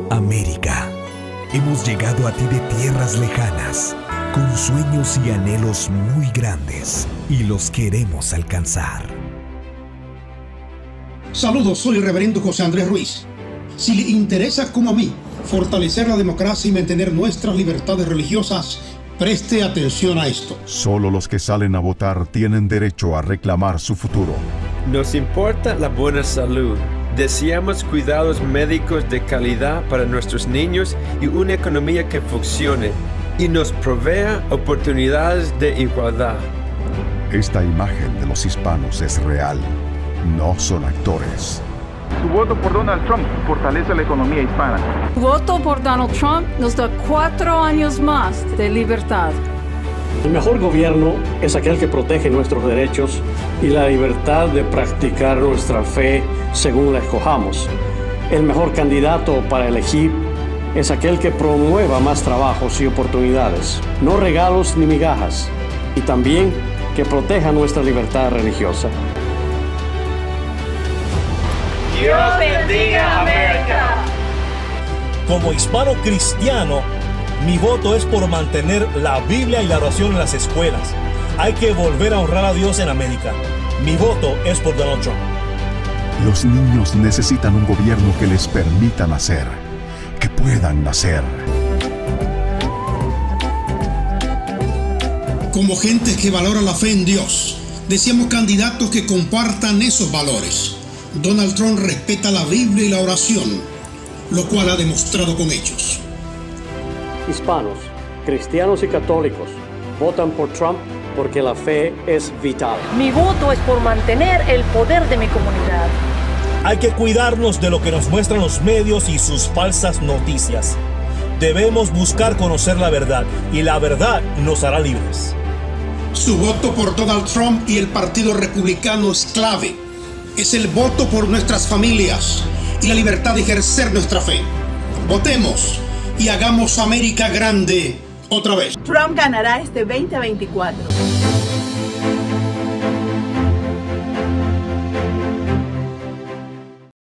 América, hemos llegado a ti de tierras lejanas, con sueños y anhelos muy grandes, y los queremos alcanzar. Saludos, soy el reverendo José Andrés Ruiz. Si le interesa, como a mí, fortalecer la democracia y mantener nuestras libertades religiosas, preste atención a esto. Solo los que salen a votar tienen derecho a reclamar su futuro. Nos importa la buena salud. Deseamos cuidados médicos de calidad para nuestros niños y una economía que funcione y nos provea oportunidades de igualdad. Esta imagen de los hispanos es real, no son actores. Su voto por Donald Trump fortalece la economía hispana. Su voto por Donald Trump nos da 4 años más de libertad. El mejor gobierno es aquel que protege nuestros derechos y la libertad de practicar nuestra fe según la escojamos. El mejor candidato para elegir es aquel que promueva más trabajos y oportunidades, no regalos ni migajas, y también que proteja nuestra libertad religiosa. Dios bendiga América. Como hispano cristiano, mi voto es por mantener la Biblia y la oración en las escuelas. Hay que volver a honrar a Dios en América. Mi voto es por Donald Trump. Los niños necesitan un gobierno que les permita nacer, que puedan nacer. Como gente que valora la fe en Dios, deseamos candidatos que compartan esos valores. Donald Trump respeta la Biblia y la oración, lo cual ha demostrado con hechos. Hispanos, cristianos y católicos votan por Trump porque la fe es vital. Mi voto es por mantener el poder de mi comunidad. Hay que cuidarnos de lo que nos muestran los medios y sus falsas noticias. Debemos buscar conocer la verdad y la verdad nos hará libres. Su voto por Donald Trump y el Partido Republicano es clave. Es el voto por nuestras familias y la libertad de ejercer nuestra fe. Votemos y hagamos América grande otra vez. Trump ganará este 2024.